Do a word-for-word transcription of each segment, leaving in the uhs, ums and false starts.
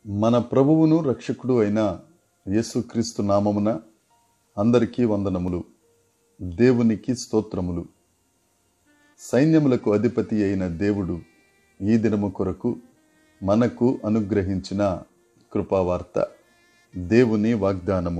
మన ప్రభువును రక్షకుడు అయిన యేసుక్రీస్తు నామమున అందరికీ వందనములు. దేవునికి స్తోత్రములు. సైన్యములకు అధిపతి అయిన దేవుడు ఈ దినము కొరకు మనకు అనుగ్రహించిన కృపావార్త, దేవుని వాగ్దానము.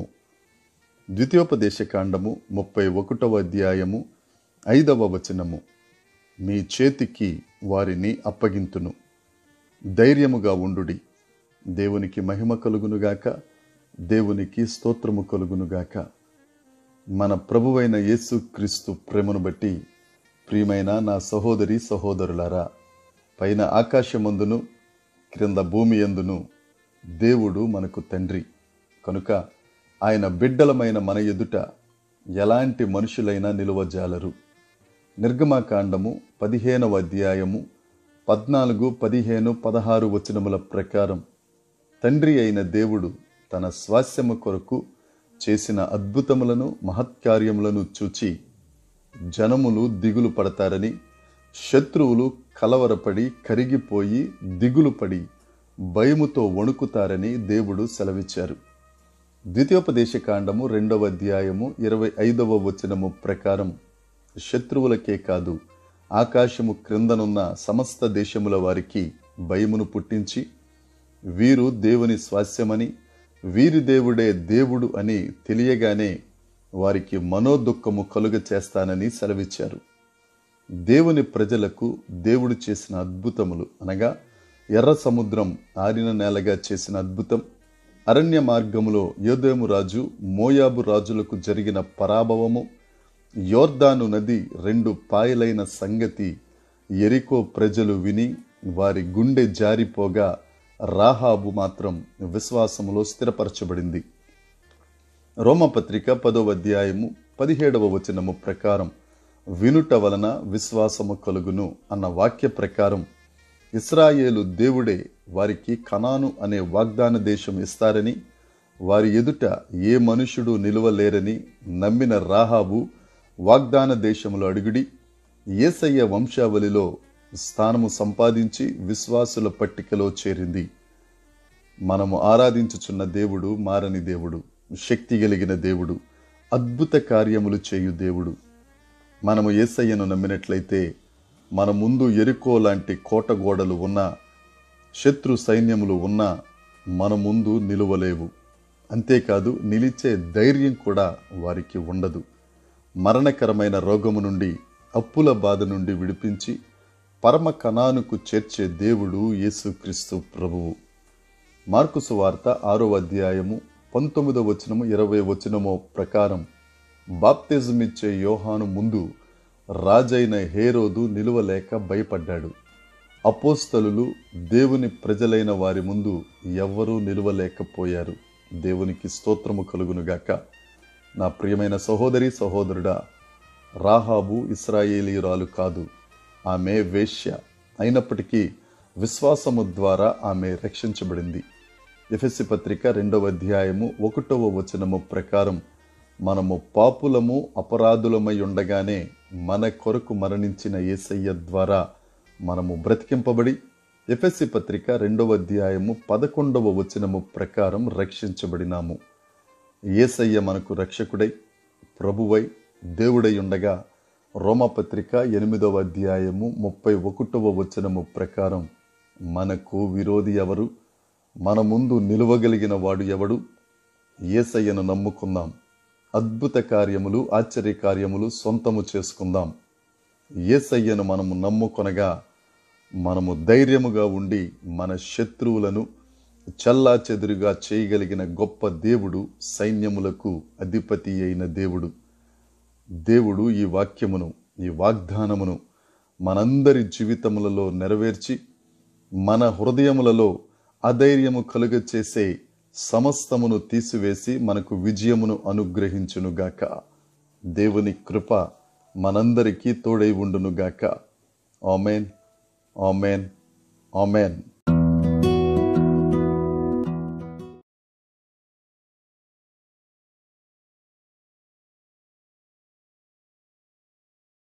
ద్వితీయోపదేశకాండము ముప్పై ఒకటవ అధ్యాయము ఐదవ వచనము. మీ చేతికి వారిని అప్పగింతును, ధైర్యముగా ఉండుడి. దేవునికి మహిమ కలుగునుగాక, దేవునికి స్తోత్రము కలుగునుగాక. మన ప్రభువైన యేసుక్రీస్తు ప్రేమను బట్టి ప్రియమైన నా సహోదరి సహోదరులారా, పైన ఆకాశమందును క్రింద భూమి యందును దేవుడు మనకు తండ్రి కనుక ఆయన బిడ్డలమైన మన ఎదుట ఎలాంటి మనుషులైనా నిలువజాలరు. నిర్గమకాండము పదిహేనవ అధ్యాయము పద్నాలుగు పదిహేను పదహారు వచనముల ప్రకారం తండ్రి అయిన దేవుడు తన స్వాస్యము కొరకు చేసిన అద్భుతములను మహత్కార్యములను చూచి జనములు దిగులు పడతారని, శత్రువులు కలవరపడి కరిగిపోయి దిగులు పడి భయముతో వణుకుతారని దేవుడు సెలవిచ్చారు. ద్వితీయోపదేశకాండము రెండవ అధ్యాయము ఇరవై ఐదవ వచనము ప్రకారం శత్రువులకే కాదు, ఆకాశము క్రిందనున్న సమస్త దేశముల వారికి భయమును పుట్టించి వీరు దేవుని స్వాస్యమని, వీరి దేవుడే దేవుడు అని తెలియగానే వారికి మనోదుఖము కలుగ చేస్తానని సెలవిచ్చారు. దేవుని ప్రజలకు దేవుడు చేసిన అద్భుతములు అనగా ఎర్ర సముద్రం ఆరిన నేలగా చేసిన అద్భుతం, అరణ్య మార్గములో యోదేము రాజు మోయాబు రాజులకు జరిగిన పరాభవము, యోర్దాను నది రెండు పాయలైన సంగతి యెరికో ప్రజలు విని వారి గుండె జారిపోగా రాహాబు మాత్రం విశ్వాసములో స్థిరపరచబడింది. రోమపత్రిక పదవ అధ్యాయము పదిహేడవ వచనము ప్రకారం వినుట వలన విశ్వాసము కలుగును అన్న వాక్య ప్రకారం ఇశ్రాయేలు దేవుడే వారికి కనాను అనే వాగ్దాన దేశం ఇస్తారని, వారి ఎదుట ఏ మనుషుడు నిలువలేరని నమ్మిన రాహాబు వాగ్దాన దేశములో అడుగుడి యేసయ్య వంశావళిలో స్థానము సంపాదించి విశ్వాసుల పట్టికలో చేరింది. మనము ఆరాధించుచున్న దేవుడు మారని దేవుడు, శక్తి కలిగిన దేవుడు, అద్భుత కార్యములు చేయు దేవుడు. మనము యేసయ్యను నమ్మినట్లయితే మన ముందు యెరికో లాంటి కోట గోడలు ఉన్నా, శత్రు సైన్యములు ఉన్నా మన ముందు నిలువలేవు. అంతేకాదు నిలిచే ధైర్యం కూడా వారికి ఉండదు. మరణకరమైన రోగము నుండి, అప్పుల బాధ నుండి విడిపించి పరమ కనానుకు చేర్చే దేవుడు యేసుక్రీస్తు ప్రభువు. మార్కు సువార్త ఆరో అధ్యాయము పంతొమ్మిదో వచనము ఇరవై వచనము ప్రకారం బాప్తిజమిచ్చే యోహాను ముందు రాజైన హేరోదు నిలువలేక భయపడ్డాడు. అపోస్తలులు దేవుని ప్రజలైన వారి ముందు ఎవ్వరూ నిలువలేకపోయారు. దేవునికి స్తోత్రము కలుగునుగాక. నా ప్రియమైన సహోదరి సహోదరుడా, రాహాబు ఇశ్రాయేలీయురాలు కాదు, ఆమె వేశ్య. అయినప్పటికీ విశ్వాసము ద్వారా ఆమె రక్షించబడింది. ఎఫెసీ పత్రిక రెండవ అధ్యాయము ఒకటవ వచనము ప్రకారం మనము పాపులము అపరాధులమై ఉండగానే మన కొరకు మరణించిన యేసయ్య ద్వారా మనము బ్రతికింపబడి ఎఫెసీ పత్రిక రెండవ అధ్యాయము పదకొండవ వచనము ప్రకారం రక్షించబడినాము. యేసయ్య మనకు రక్షకుడై ప్రభువై దేవుడై ఉండగా రోమపత్రిక ఎనిమిదవ అధ్యాయము ముప్పై ఒకటవ వచనము ప్రకారం మనకు విరోధి ఎవరు, మన ముందు నిలువగలిగిన వాడు ఎవడు? యేసయ్యను నమ్ముకుందాం. అద్భుత కార్యములు ఆశ్చర్య కార్యములు సొంతము చేసుకుందాం. యేసయ్యను మనము నమ్ముకొనగా మనము ధైర్యముగా ఉండి మన శత్రువులను చల్లా చెదురుగా చేయగలిగిన గొప్ప దేవుడు, సైన్యములకు అధిపతి అయిన దేవుడు. దేవుడు ఈ వాక్యమును, ఈ వాగ్దానమును మనందరి జీవితములలో నెరవేర్చి మన హృదయములలో అధైర్యము కలుగ చేసే సమస్తమును తీసివేసి మనకు విజయమును అనుగ్రహించునుగాక. దేవుని కృప మనందరికీ తోడై ఉండునుగాక. ఆమేన్, ఆమేన్, ఆమేన్.